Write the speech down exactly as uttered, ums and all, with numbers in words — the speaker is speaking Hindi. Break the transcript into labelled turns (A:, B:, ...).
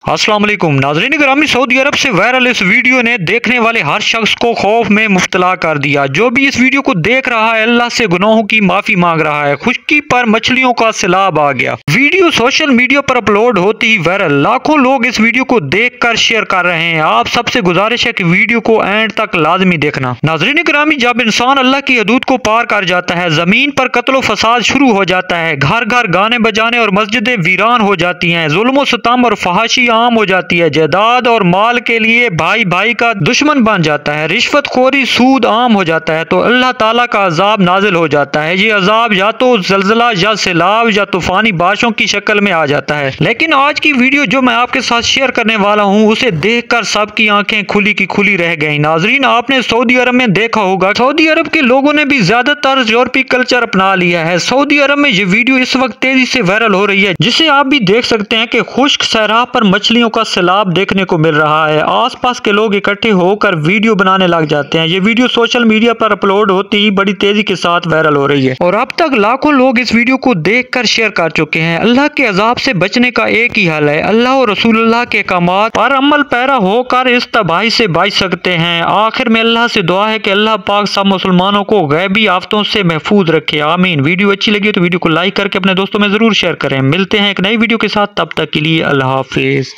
A: अस्सलाम वालेकुम नाज़रीन गिरामी, सऊदी अरब से वायरल इस वीडियो ने देखने वाले हर शख्स को खौफ में मुब्तला कर दिया। जो भी इस वीडियो को देख रहा है अल्लाह से गुनाहों की माफ़ी मांग रहा है। खुशकी पर मछलियों का सैलाब आ गया। वीडियो सोशल मीडिया पर अपलोड होती ही वायरल, लाखों लोग इस वीडियो को देख कर शेयर कर रहे हैं। आप सबसे गुजारिश है कि वीडियो को एंड तक लाजमी देखना। नाज़रीन गिरामी, जब इंसान अल्लाह की हदूद को पार कर जाता है, जमीन पर कत्ल फसाद शुरू हो जाता है, घर घर गाने बजाने और मस्जिदें वीरान हो जाती हैं, जुल्म सतम और फहाशी आम हो जाती है, जायदाद और माल के लिए भाई भाई का दुश्मन बन जाता है, रिश्वतखोरी सूद आम हो जाता है, तो अल्लाह ताला का अजाब नाजिल हो जाता है। ये अजाब या तो जलजला या सैलाब या तूफानी बारिशों की शक्ल में आ जाता है। लेकिन आज की वीडियो जो मैं आपके साथ शेयर करने वाला हूँ उसे देखकर सबकी आंखें खुली की खुली रह गई। नाजरीन, आपने सऊदी अरब में देखा होगा, सऊदी अरब के लोगों ने भी ज्यादातर यूरोपीय कल्चर अपना लिया है। सऊदी अरब में ये वीडियो इस वक्त तेजी से वायरल हो रही है, जिसे आप भी देख सकते हैं कि खुश्क सहरा पर मछलियों का सैलाब देखने को मिल रहा है। आसपास के लोग इकट्ठे होकर वीडियो बनाने लग जाते हैं। ये वीडियो सोशल मीडिया पर अपलोड होती ही बड़ी तेजी के साथ वायरल हो रही है और अब तक लाखों लोग इस वीडियो को देखकर शेयर कर चुके हैं। अल्लाह के अजाब से बचने का एक ही हल है, अल्लाह और रसूलुल्लाह के अहकामात पर अमल पैरा होकर इस तबाही से बच सकते हैं। आखिर में अल्लाह से दुआ है कि अल्लाह पाक सब मुसलमानों को गैबी आफतों से महफूज रखे, आमीन। वीडियो अच्छी लगी तो वीडियो को लाइक करके अपने दोस्तों में जरूर शेयर करें। मिलते हैं एक नई वीडियो के साथ, तब तक के लिए अल्लाह हाफिज।